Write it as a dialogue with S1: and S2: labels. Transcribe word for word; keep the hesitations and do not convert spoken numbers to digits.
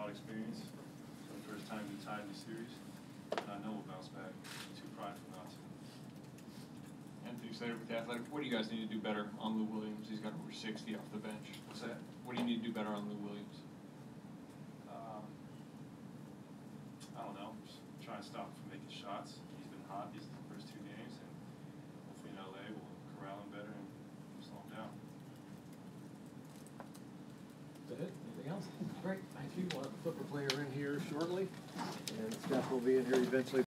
S1: lot of experience. So the first time we tied the series, and I know we'll bounce back. Too prideful not to.
S2: Anthony Slater with the Athletic. What do you guys need to do better on Lou Williams? He's got over sixty off the bench.
S1: What's that?
S2: What do you need to do better on Lou Williams?
S1: Um, I don't know. Just try and stop him from making shots. He's been hot these first two games, and hopefully in L A we'll corral him better and slow him down.
S3: Is that it? Anything else? Great, thank you. We'll have a flipper player in here shortly, and Steph will be in here eventually.